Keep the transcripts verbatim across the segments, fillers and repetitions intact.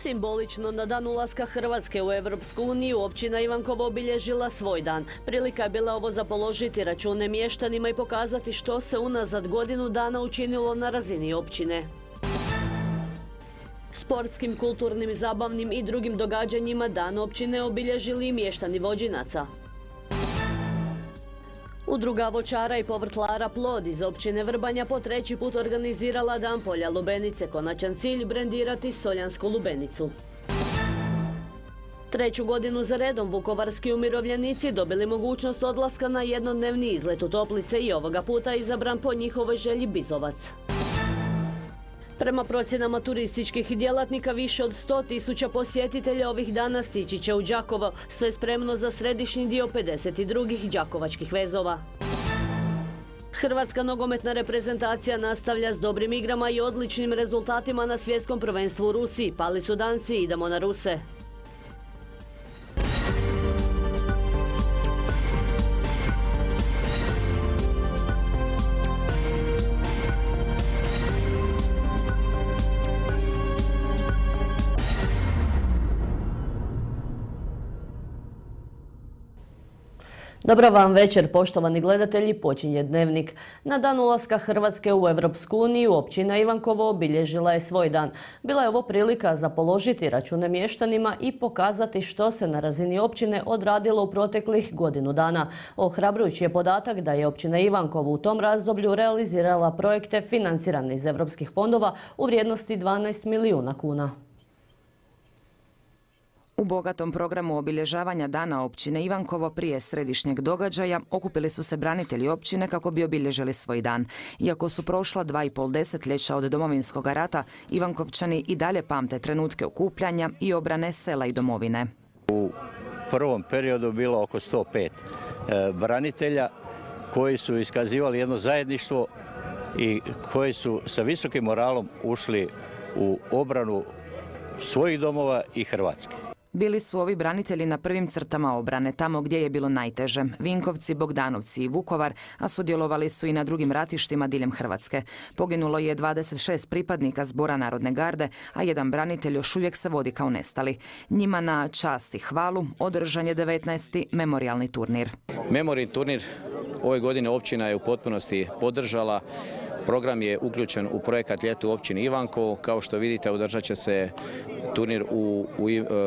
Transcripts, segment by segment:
Simbolično na dan ulaska Hrvatske u Europsku uniju općina Ivankovo obilježila svoj dan. Prilika je bila ovo za položiti račune mještanima i pokazati što se unazad godinu dana učinilo na razini općine. Sportskim, kulturnim, zabavnim i drugim događanjima dan općine obilježili i mještani Vođinaca. Udruga voćara i povrtlara Plod iz općine Vrbanja po treći put organizirala Dan polja lubenice. Konačan cilj brendirati soljansku lubenicu. Treću godinu za redom vukovarski umirovljenici dobili mogućnost odlaska na jednodnevni izlet u Toplice i ovoga puta izabran po njihovoj želji Bizovac. Prema procjenama turističkih djelatnika, više od sto tisuća posjetitelja ovih dana stići će u Đakovo, sve spremno za središnji dio pedeset drugih đakovačkih vezova. Hrvatska nogometna reprezentacija nastavlja s dobrim igrama i odličnim rezultatima na svjetskom prvenstvu u Rusiji. Pali su Danci, idemo na Ruse. Dobro vam večer, poštovani gledatelji, počinje Dnevnik. Na dan ulaska Hrvatske u Europsku uniju općina Ivankovo obilježila je svoj dan. Bila je ovo prilika za položiti račune mještanima i pokazati što se na razini općine odradilo u proteklih godinu dana. Ohrabrujući je podatak da je općina Ivankovo u tom razdoblju realizirala projekte financirane iz europskih fondova u vrijednosti dvanaest milijuna kuna. U bogatom programu obilježavanja Dana općine Ivankovo prije središnjeg događaja okupili su se branitelji općine kako bi obilježili svoj dan. Iako su prošla dva i pol desetljeća od Domovinskog rata, Ivankovčani i dalje pamte trenutke okupljanja i obrane sela i domovine. U prvom periodu bilo oko sto pet e, branitelja koji su iskazivali jedno zajedništvo i koji su sa visokim moralom ušli u obranu svojih domova i Hrvatske. Bili su ovi branitelji na prvim crtama obrane, tamo gdje je bilo najteže. Vinkovci, Bogdanovci i Vukovar, a sudjelovali su i na drugim ratištima diljem Hrvatske. Poginulo je dvadeset šest pripadnika Zbora Narodne garde, a jedan branitelj još uvijek se vodi kao nestali. Njima na čast i hvalu održan je devetnaesti memorijalni turnir. Memorijalni turnir ove godine općina je u potpunosti podržala. Program je uključen u projekat Ljeto u općini Ivankovo. Kao što vidite, održat će se turnir u, u,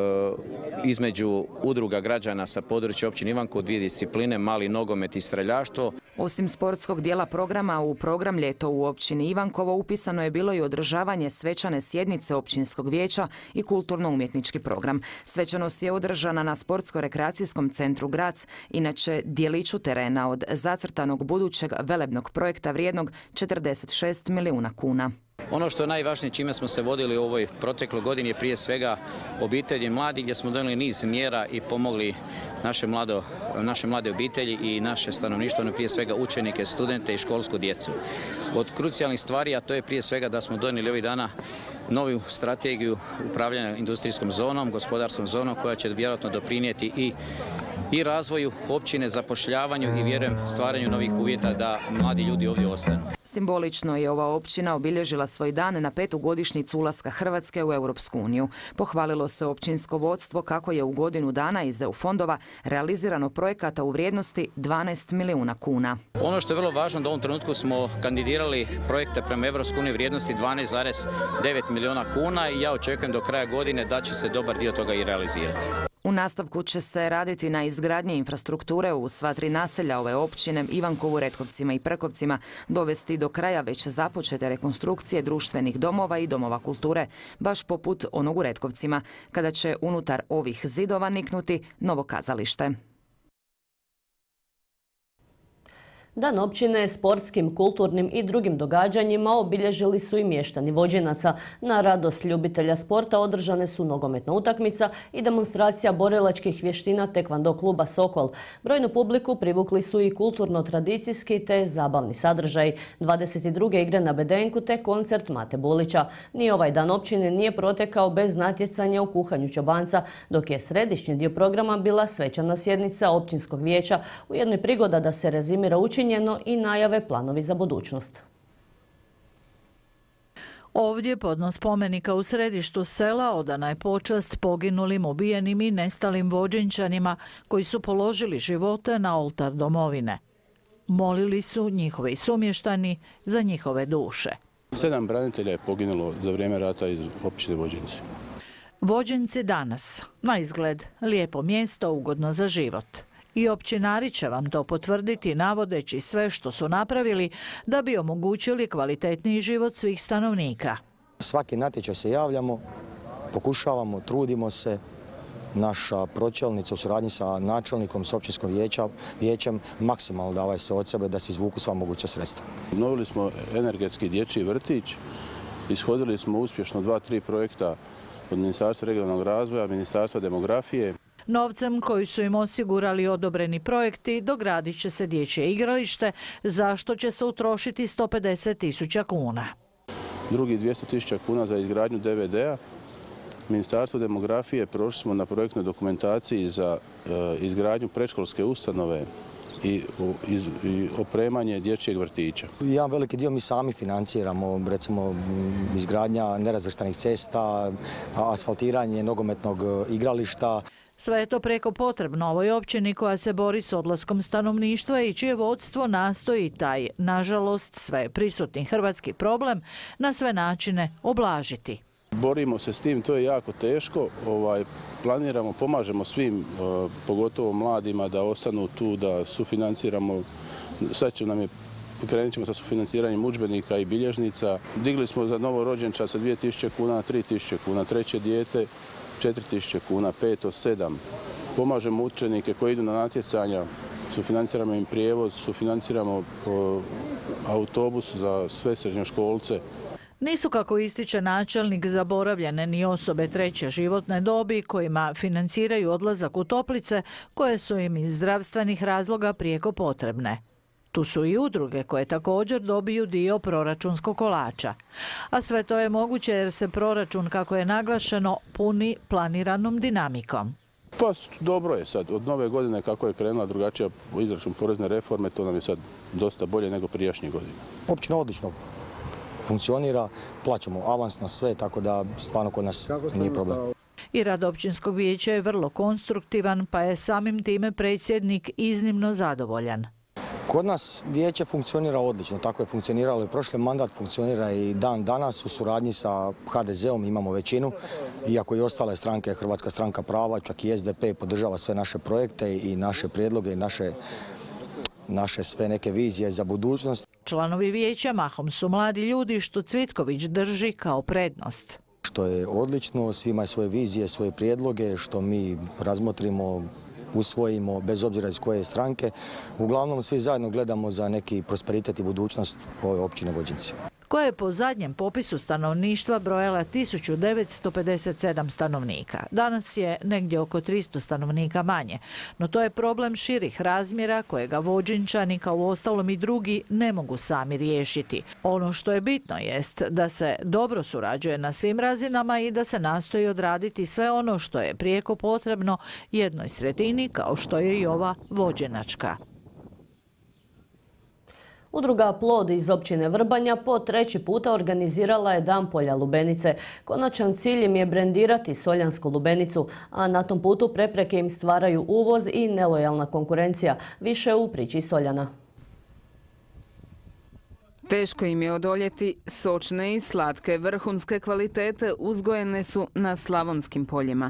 između udruga građana sa područja općine Ivankovo, dvije discipline, mali nogomet i streljaštvo. Osim sportskog dijela programa, u program Ljeto u općini Ivankovo upisano je bilo i održavanje svečane sjednice općinskog vijeća i kulturno-umjetnički program. Svečanost je održana na sportsko-rekreacijskom centru Grac, inače dijeliću terena od zacrtanog budućeg velebnog projekta vrijednog četrdeset šest milijuna kuna. Ono što je najvažnije čime smo se vodili u ovoj protekloj godini je prije svega obitelji mladi, gdje smo donijeli niz mjera i pomogli naše, mlado, naše mlade obitelji i naše stanovništvo, prije svega učenike, studente i školsku djecu. Od krucijalnih stvari, a to je prije svega da smo donijeli ovih dana novu strategiju upravljanja industrijskom zonom, gospodarskom zonom, koja će vjerojatno doprinijeti i i razvoju općine, zapošljavanju i vjerujem stvaranju novih uvjeta da mladi ljudi ovdje ostanu. Simbolično je ova općina obilježila svoj dan na petu godišnjicu ulaska Hrvatske u Europsku uniju. Pohvalilo se općinsko vodstvo kako je u godinu dana iz E U fondova realizirano projekata u vrijednosti dvanaest milijuna kuna. Ono što je vrlo važno da u ovom trenutku smo kandidirali projekte prema Europskoj uniji vrijednosti dvanaest zarez devet milijuna kuna i ja očekujem do kraja godine da će se dobar dio toga i realizirati. U nastavku će se raditi na izgradnji infrastrukture u sva tri naselja ove općine, Ivankovu, Retkovcima i Prkovcima, dovesti do kraja već započete rekonstrukcije društvenih domova i domova kulture, baš poput onog u Retkovcima, kada će unutar ovih zidova niknuti novo kazalište. Dan općine sportskim, kulturnim i drugim događanjima obilježili su i mještani Vođinaca. Na radost ljubitelja sporta održane su nogometna utakmica i demonstracija borilačkih vještina tekvando kluba Sokol. Brojnu publiku privukli su i kulturno-tradicijski te zabavni sadržaj. dvadeset druge igre na Bedenku te koncert Mate Bulića. Ni ovaj dan općine nije protekao bez natjecanja u kuhanju čobanca, dok je središnji dio programa bila svečana sjednica općinskog vijeća, ujedno je prigoda da se rezimira učinjeno i najave planovi za budućnost. Ovdje, podno spomenika u središtu sela, odana je počast poginulim, ubijenim i nestalim vođenčanima koji su položili živote na oltar domovine. Molili su njihovi sumještani za njihove duše. Sedam branitelja je poginulo za vrijeme rata iz općine Vođenci. Vođenci danas, na izgled, lijepo mjesto, ugodno za život. I općinari će vam to potvrditi navodeći sve što su napravili da bi omogućili kvalitetniji život svih stanovnika. Svaki natječaj se javljamo, pokušavamo, trudimo se. Naša pročelnica u suradnji sa načelnikom, s općinskom vijećem maksimalno dava se od sebe da se izvuku sva moguća sredstva. Obnovili smo energetski dječji vrtić, ishodili smo uspješno dva, tri projekta od Ministarstva regionalnog razvoja, Ministarstva demografije. Novcem koji su im osigurali odobreni projekti dogradit će se dječje igralište, za što će se utrošiti sto pedeset tisuća kuna. Drugi dvjesto tisuća kuna za izgradnju D V D-a. Ministarstvo demografije prošli smo na projektnoj dokumentaciji za e, izgradnju predškolske ustanove i, i, i opremanje dječjeg vrtića. Jedan veliki dio mi sami financiramo, recimo izgradnja nerazvrstanih cesta, asfaltiranje nogometnog igrališta. Sve je to preko potrebno ovoj općini koja se bori s odlaskom stanovništva i čije vodstvo nastoji taj, nažalost, sve prisutni hrvatski problem na sve načine oblažiti. Borimo se s tim, to je jako teško. Ovaj, planiramo, pomažemo svim, pogotovo mladima, da ostanu tu, da sufinanciramo. Sad će nam je, krenut ćemo sa sufinanciranjem udžbenika i bilježnica. Digli smo za novorođenčad sa dvije tisuće kuna na tri tisuće kuna, treće dijete četiri tisuće kuna, peto, sedam. Pomažemo učenike koji idu na natjecanja, sufinanciramo im prijevoz, sufinanciramo autobus za sve srednjoškolce. Nisu, kako ističe načelnik, zaboravljene ni osobe treće životne dobi kojima financiraju odlazak u toplice koje su im iz zdravstvenih razloga prijeko potrebne. Tu su i udruge koje također dobiju dio proračunskog kolača. A sve to je moguće jer se proračun, kako je naglašeno, puni planiranom dinamikom. Pa dobro je sad. Od nove godine kako je krenula drugačija izračun porezne reforme, to nam je sad dosta bolje nego prijašnjih godina. Općina odlično funkcionira, plaćamo avansno sve, tako da stvarno kod nas nije problem. I rad općinskog vijeća je vrlo konstruktivan, pa je samim time predsjednik iznimno zadovoljan. Kod nas vijeće funkcionira odlično, tako je funkcioniralo i prošli mandat, funkcionira i dan danas u suradnji sa H D Z-om, imamo većinu, iako i ostale stranke, Hrvatska stranka prava, čak i S D P podržava sve naše projekte i naše prijedloge i naše, naše sve neke vizije za budućnost. Članovi vijeća mahom su mladi ljudi što Cvitković drži kao prednost. Što je odlično, svi imaju svoje vizije, svoje prijedloge, što mi razmotrimo, usvojimo, bez obzira iz koje stranke. Uglavnom svi zajedno gledamo za neki prosperitet i budućnost ove općine Vođenci, koja je po zadnjem popisu stanovništva brojala tisuću devetsto pedeset sedam stanovnika. Danas je negdje oko tristo stanovnika manje, no to je problem širih razmjera kojega Vođenčani, kao uostalom i drugi, ne mogu sami riješiti. Ono što je bitno jest da se dobro surađuje na svim razinama i da se nastoji odraditi sve ono što je prijeko potrebno jednoj sredini kao što je i ova vođenačka. Udruga Plod iz općine Vrbanja po treći puta organizirala je Dan polja lubenice. Konačan cilj im je brendirati soljansku lubenicu, a na tom putu prepreke im stvaraju uvoz i nelojalna konkurencija. Više u priči Soljana. Teško im je odoljeti, sočne i slatke vrhunske kvalitete uzgojene su na slavonskim poljima.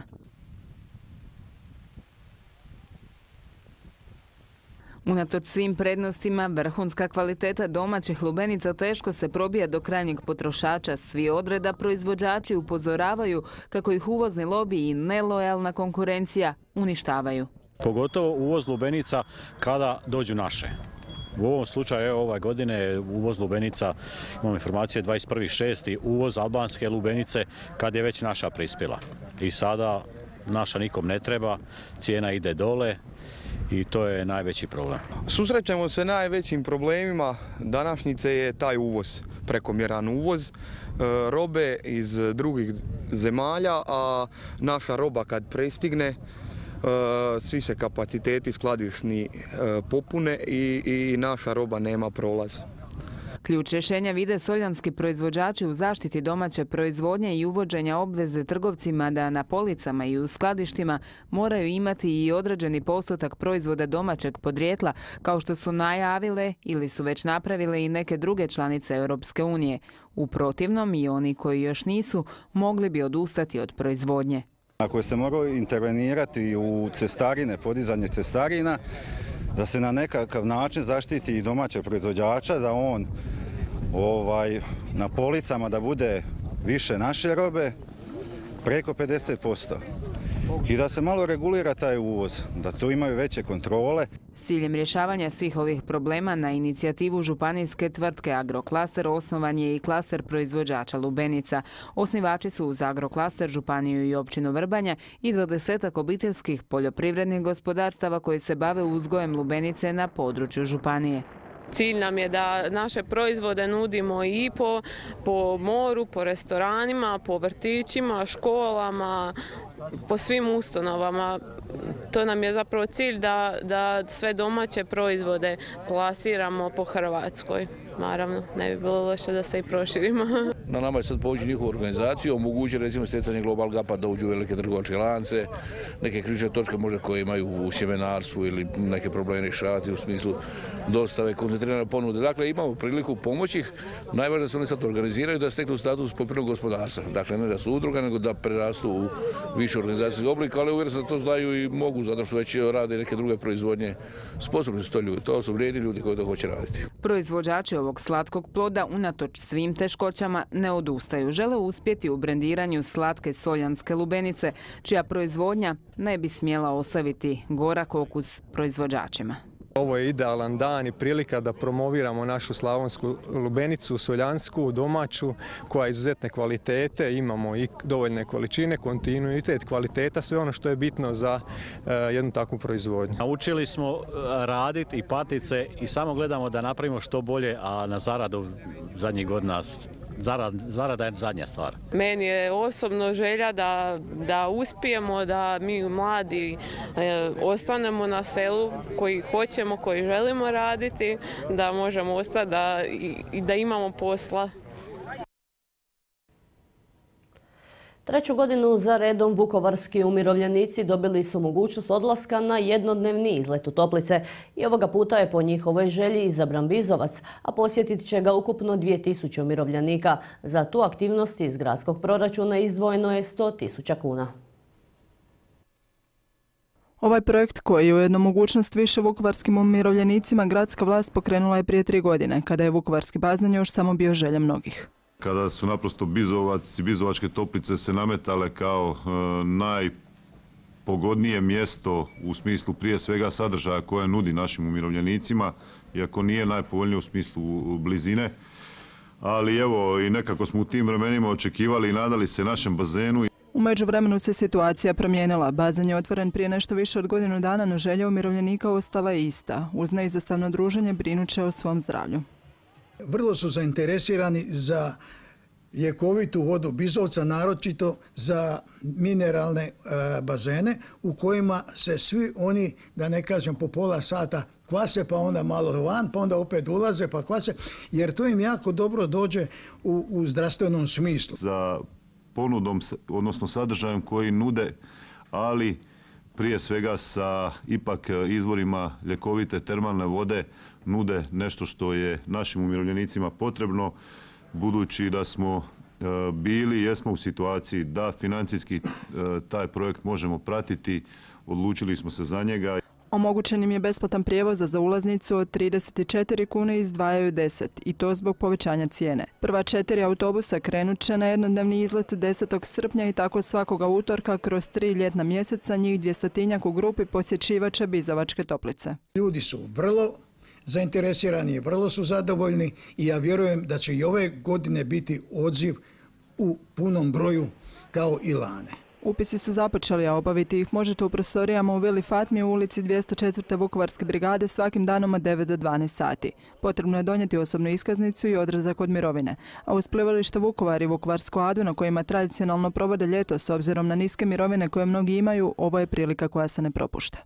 Unatoč svim prednostima, vrhunska kvaliteta domaćih lubenica teško se probija do krajnjeg potrošača. Svi odreda proizvođači upozoravaju kako ih uvozni lobi i nelojalna konkurencija uništavaju. Pogotovo uvoz lubenica kada dođu naše. U ovom slučaju, evo, ove godine uvoz lubenica, imamo informacije dvadeset prvi šesti uvoz albanske lubenice kad je već naša prispjela. I sada naša nikom ne treba, cijena ide dole. I to je najveći problem. Susrećemo se najvećim problemima današnjice je taj uvoz, prekomjeran uvoz robe iz drugih zemalja, a naša roba kad prestigne, svi se kapaciteti skladišni popune i, i naša roba nema prolaz. Ključ rješenja vide soljanski proizvođači u zaštiti domaće proizvodnje i uvođenja obveze trgovcima da na policama i u skladištima moraju imati i određeni postotak proizvoda domaćeg podrijetla, kao što su najavile ili su već napravile i neke druge članice Europske unije. U protivnom i oni koji još nisu mogli bi odustati od proizvodnje. Ako se mora intervenirati u cestarine, podizanje cestarina, da se na nekakav način zaštiti i domaće proizvođača, da on ovaj, na policama da bude više naše robe, preko pedeset posto. I da se malo regulira taj uvoz, da tu imaju veće kontrole. S ciljem rješavanja svih ovih problema na inicijativu županijske tvrtke Agroklaster osnovan je i klaster proizvođača lubenica. Osnivači su uz Agroklaster županiju i općinu Vrbanja i dvadesetak obiteljskih poljoprivrednih gospodarstava koji se bave uzgojem lubenice na području županije. Cilj nam je da naše proizvode nudimo i po, po moru, po restoranima, po vrtićima, školama, po svim ustanovama. To nam je zapravo cilj da, da sve domaće proizvode plasiramo po Hrvatskoj. Naravno, ne bi bilo loše da se i proširimo. Na nama je sad povući njihovu organizaciju, omogući recimo stjecanje Global Gapa da uđu u velike trgovačke lance, neke ključne točke možda koje imaju u sjemenarstvu ili neke probleme rješavati u smislu dostave, koncentrirane ponude. Dakle, imamo priliku pomoći ih. Najvažnije da se oni sad organiziraju da steknu status poljoprivrednog gospodarstva. Dakle, ne da su udruga, nego da prerastu u više organizacijskih oblika, ali uvjeren sam da to znaju i mogu, zato što već rade neke druge proizvodnje. Sposobni su to ljudi, to su vrijedni ljudi koji to hoće raditi. Proizvođači ovog slatkog ploda unatoč svim teškoćama ne odustaju. Žele uspjeti u brendiranju slatke soljanske lubenice, čija proizvodnja ne bi smjela ostaviti gorak okus proizvođačima. Ovo je idealan dan i prilika da promoviramo našu slavonsku lubenicu, soljansku, domaću, koja je izuzetne kvalitete. Imamo i dovoljne količine, kontinuitet, kvaliteta, sve ono što je bitno za uh, jednu takvu proizvodnju. Naučili smo raditi i patiti se i samo gledamo da napravimo što bolje, a na zaradu zadnjih godina Zarada, zarada je zadnja stvar. Meni je osobno želja da, da uspijemo, da mi mladi e, ostanemo na selu koji hoćemo, koji želimo raditi, da možemo ostati da, i, i da imamo posla. Treću godinu za redom vukovarski umirovljenici dobili su mogućnost odlaska na jednodnevni izlet u Toplice i ovoga puta je po njihovoj želji izabran Bizovac, a posjetit će ga ukupno dvije tisuće umirovljenika. Za tu aktivnost iz gradskog proračuna izdvojeno je sto tisuća kuna. Ovaj projekt, koji je ujedno mogućnost više vukovarskim umirovljenicima, gradska vlast pokrenula je prije tri godine, kada je vukovarski bazen još samo bio želja mnogih. Kada su naprosto Bizovac i Bizovačke Toplice se nametale kao e, najpogodnije mjesto u smislu prije svega sadržaja koje nudi našim umirovljenicima, iako nije najpovoljnije u smislu blizine. Ali evo, i nekako smo u tim vremenima očekivali i nadali se našem bazenu. U međuvremenu se situacija promijenila. Bazen je otvoren prije nešto više od godinu dana, no želja umirovljenika ostala je ista. Uz neizostavno druženje brinuće o svom zdravlju. Vrlo su zainteresirani za ljekovitu vodu Bizovca, naročito za mineralne e, bazene u kojima se svi oni, da ne kažem po pola sata, kvase pa onda malo van, pa onda opet ulaze pa kvase, jer to im jako dobro dođe u, u zdravstvenom smislu. Za ponudom, odnosno sadržajem koji nude, ali prije svega sa ipak izvorima ljekovite termalne vode, nude nešto što je našim umirovljenicima potrebno, budući da smo e, bili, jesmo u situaciji da financijski e, taj projekt možemo pratiti, odlučili smo se za njega. Omogućen im je besplatan prijevoz za ulaznicu od trideset četiri kune, izdvajaju deset, i to zbog povećanja cijene. Prva četiri autobusa krenut će na jednodnevni izlet desetog srpnja i tako svakoga utorka kroz tri ljetna mjeseca njih dvjestotinjak u grupi posjećivaće Bizovačke Toplice. Ljudi su vrlo zainteresirani, vrlo su zadovoljni i ja vjerujem da će i ove godine biti odziv u punom broju kao i lane. Upisi su započeli, a obaviti ih možete u prostorijama u Vili Fatmi u ulici dvjesto četiri. Vukovarske brigade svakim danom od devet do dvanaest sati. Potrebno je donijeti osobnu iskaznicu i odrezak od mirovine. A uz plivalište Vukovar i Vukovarsku adu, na kojima tradicionalno provode ljeto s obzirom na niske mirovine koje mnogi imaju, ovo je prilika koja se ne propušta.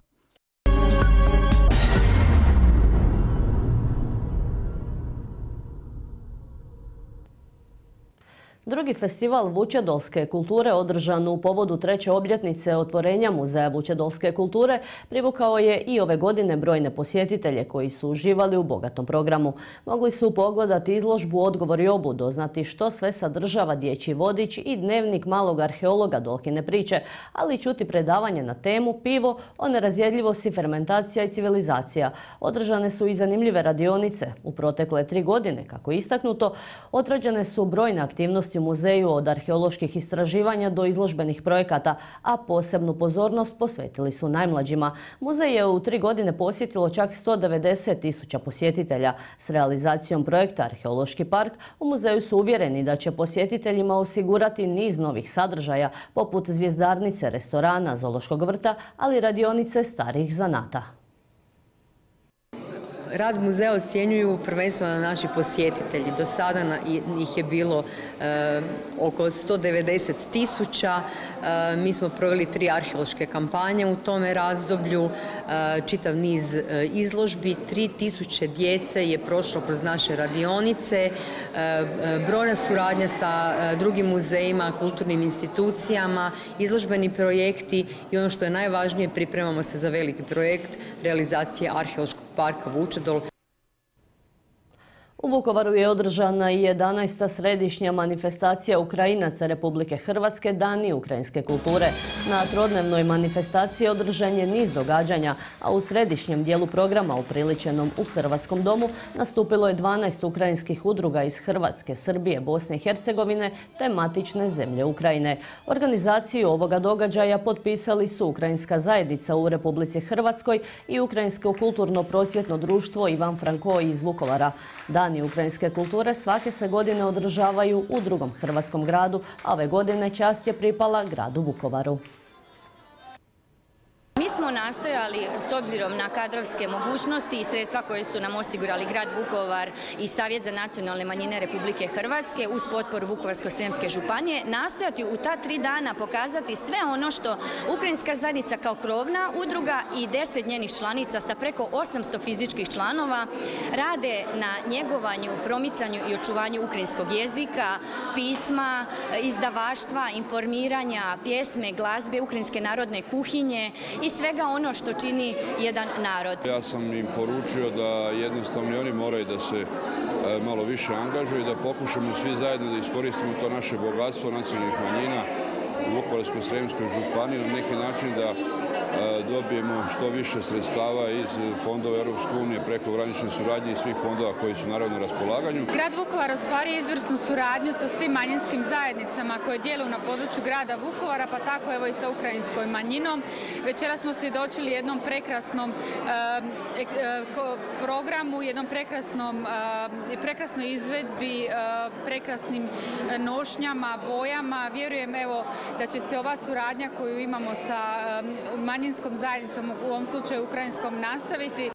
Drugi festival vučedolske kulture održan u povodu treće obljetnice otvorenja Muzeja vučedolske kulture privukao je i ove godine brojne posjetitelje koji su uživali u bogatom programu. Mogli su pogledati izložbu Odgovor i obu, doznati što sve sadržava dječji vodič i dnevnik malog arheologa Dolkine priče, ali i čuti predavanje na temu Pivo o nerazjedljivosti fermentacija i civilizacija. Održane su i zanimljive radionice. U protekle tri godine, kako je istaknuto, odrađene su brojne aktivnosti u muzeju od arheoloških istraživanja do izložbenih projekata, a posebnu pozornost posvetili su najmlađima. Muzej je u tri godine posjetilo čak sto devedeset tisuća posjetitelja. S realizacijom projekta Arheološki park u muzeju su uvjereni da će posjetiteljima osigurati niz novih sadržaja, poput zvjezdarnice, restorana, zoološkog vrta, ali i radionice starih zanata. Rad muzeja ocjenjuju prvenstveno naši posjetitelji. Do sada ih je bilo e, oko sto devedeset tisuća. E, mi smo proveli tri arheološke kampanje u tome razdoblju, e, čitav niz e, izložbi. tri tisuće djece je prošlo kroz naše radionice, e, brojna suradnja sa e, drugim muzejima, kulturnim institucijama, izložbeni projekti i ono što je najvažnije, pripremamo se za veliki projekt realizacije arheološkog parka Vučedol. U Vukovaru je održana i jedanaesta središnja manifestacija Ukrajinaca Republike Hrvatske Dani ukrajinske kulture. Na trodnevnoj manifestaciji održan je niz događanja, a u središnjem dijelu programa upriličenom u Hrvatskom domu nastupilo je dvanaest ukrajinskih udruga iz Hrvatske, Srbije, Bosne i Hercegovine te matične zemlje Ukrajine. Organizaciju ovoga događaja potpisali su Ukrajinska zajednica u Republici Hrvatskoj i Ukrajinsko kulturno-prosvjetno društvo Ivan Franko iz Vukovara. Dani ukrajinske kulture svake se godine održavaju u drugom hrvatskom gradu, a ove godine čast je pripala gradu Vukovaru. Mi smo nastojali, s obzirom na kadrovske mogućnosti i sredstva koje su nam osigurali grad Vukovar i Savjet za nacionalne manjine Republike Hrvatske uz potporu Vukovarsko-srijemske županije, nastojati u ta tri dana pokazati sve ono što Ukrajinska zajednica kao krovna udruga i deset njenih članica sa preko osamsto fizičkih članova rade na njegovanju, promicanju i očuvanju ukrajinskog jezika, pisma, izdavaštva, informiranja, pjesme, glazbe, ukrajinske narodne kuhinje i svega ono što čini jedan narod. Ja sam im poručio da jednostavno oni moraju da se malo više angažuju i da pokušamo svi zajedno da iskoristimo to naše bogatstvo nacionalnih manjina u Vukovarsko-srijemskoj županiji na neki način da dobijemo što više sredstava iz fondova Europske unije, prekogranične suradnje i svih fondova koji su naravno na raspolaganju. Grad Vukovar ostvaruje izvrsnu suradnju sa svim manjinskim zajednicama koje djeluju na području grada Vukovara, pa tako evo i sa ukrajinskom manjinom. Večera smo svjedočili jednom prekrasnom eh, programu, jednom prekrasnom, eh, prekrasnoj izvedbi, eh, prekrasnim nošnjama, bojama. Vjerujem evo da će se ova suradnja koju imamo sa eh, manjinskom zajednicom, u ovom slučaju ukrajinskom, nastaviti.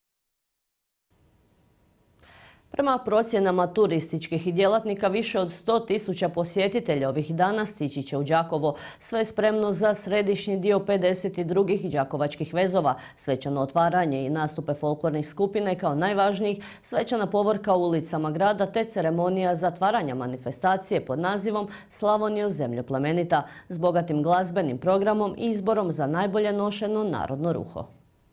Prema procjenama turističkih i djelatnika, više od sto tisuća posjetitelja ovih dana stići će u Đakovo. Sve spremno za središnji dio pedeset drugih đakovačkih vezova, svečano otvaranje i nastupe folklornih skupine kao najvažnijih, svečana povorka u ulicama grada te ceremonija zatvaranja manifestacije pod nazivom Slavonijo zemljo plemenita s bogatim glazbenim programom i izborom za najbolje nošeno narodno ruho.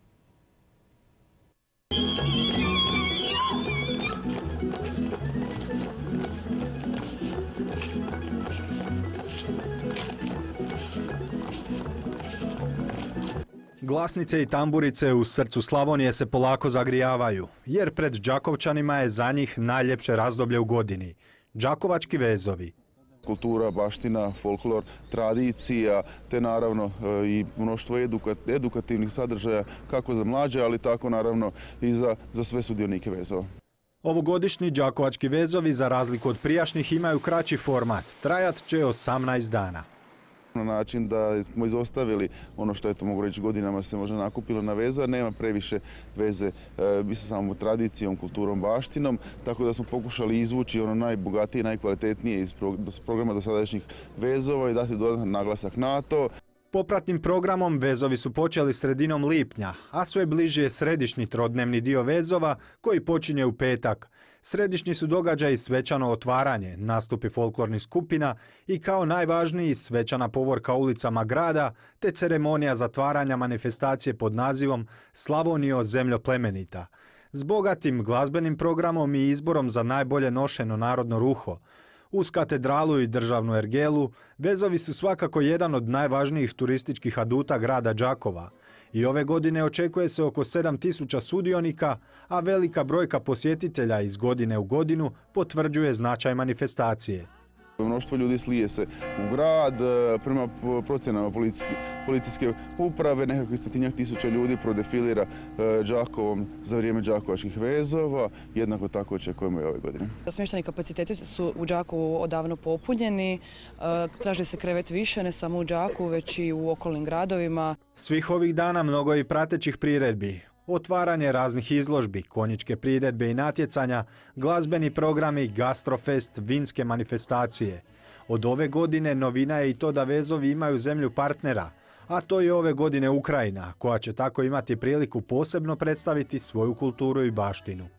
Glasnice i tamburice u srcu Slavonije se polako zagrijavaju, jer pred Đakovčanima je za njih najljepše razdoblje u godini – Đakovački vezovi. Kultura, baština, folklor, tradicija, te naravno i mnoštvo edukativnih sadržaja kako za mlađe, ali tako naravno i za, za sve sudionike vezova. Ovogodišnji Đakovački vezovi, za razliku od prijašnjih, imaju kraći format. Trajat će osamnaest dana. Na način da smo izostavili ono što je to, mogu reći, godinama se možda nakupilo na vezova, nema previše veze e, sa samom tradicijom, kulturom, baštinom, tako da smo pokušali izvući ono najbogatije, najkvalitetnije iz programa dosadašnjih vezova i dati dodatan naglasak na to. Popratnim programom vezovi su počeli sredinom lipnja, a sve bliži je središnji trodnevni dio vezova koji počinje u petak. Središnji su događaji svečano otvaranje, nastupi folklornih skupina i kao najvažniji svečana povorka ulicama grada te ceremonija zatvaranja manifestacije pod nazivom Slavonijo zemljo plemenita. S bogatim glazbenim programom i izborom za najbolje nošeno narodno ruho, uz katedralu i državnu ergelu, vezovi su svakako jedan od najvažnijih turističkih aduta grada Đakova. I ove godine očekuje se oko sedam tisuća sudionika, a velika brojka posjetitelja iz godine u godinu potvrđuje značaj manifestacije. Mnoštvo ljudi slije se u grad, prema procjenama policijske uprave, nekako stotinjak tisuća ljudi prodefilira Đakovom za vrijeme đakovačkih vezova, jednako tako očekujemo i ove godine. Smještajni kapaciteti su u Đakovu odavno popunjeni, traži se krevet više, ne samo u Đakovu, već i u okolnim gradovima. Svih ovih dana mnogo je i pratećih priredbi. Otvaranje raznih izložbi, konjičke priredbe i natjecanja, glazbeni programi, gastrofest, vinske manifestacije. Od ove godine novina je i to da vezovi imaju zemlju partnera, a to je ove godine Ukrajina, koja će tako imati priliku posebno predstaviti svoju kulturu i baštinu.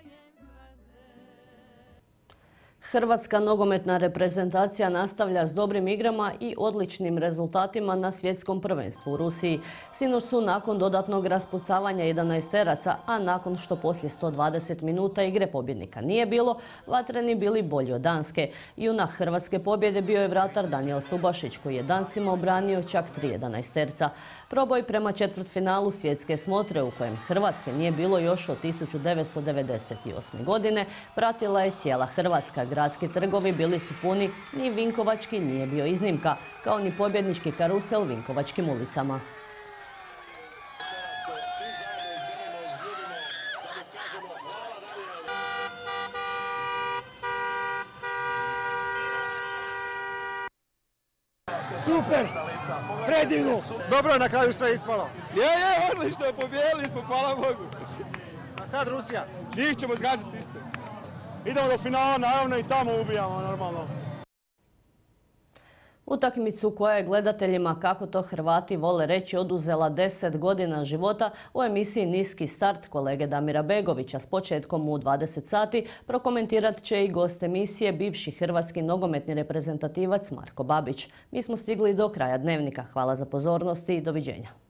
Hrvatska nogometna reprezentacija nastavlja s dobrim igrama i odličnim rezultatima na svjetskom prvenstvu u Rusiji. Sinoć su nakon dodatnog raspucavanja jedanaesteraca, a nakon što poslije sto dvadeset minuta igre pobjednika nije bilo, vatreni bili bolji od Danske. Junak hrvatske pobjede bio je vratar Danijel Subašić, koji je Dancima obranio čak tri jedanaesterca. Proboj prema četvrtfinalu svjetske smotre, u kojem Hrvatske nije bilo još od tisuću devetsto devedeset osme. godine, pratila je cijela Hrvatska. Gradski trgovi bili su puni, ni Vinkovački nije bio iznimka, kao ni pobjednički karusel Vinkovačkim ulicama. Super! Predivno! Dobro je na kraju sve ispalo. Je, je, odlično, pobijedili smo, hvala Bogu. A sad Rusija? Njih ćemo zgaziti isto. Idemo do finala, naravno, i tamo ubijamo normalno. Utakmicu koja je gledateljima, kako to Hrvati vole reći, oduzela deset godina života, u emisiji Niski start kolege Damira Begovića s početkom u dvadeset sati prokomentirat će i gost emisije, bivši hrvatski nogometni reprezentativac Marko Babić. Mi smo stigli do kraja dnevnika. Hvala za pozornost i doviđenja.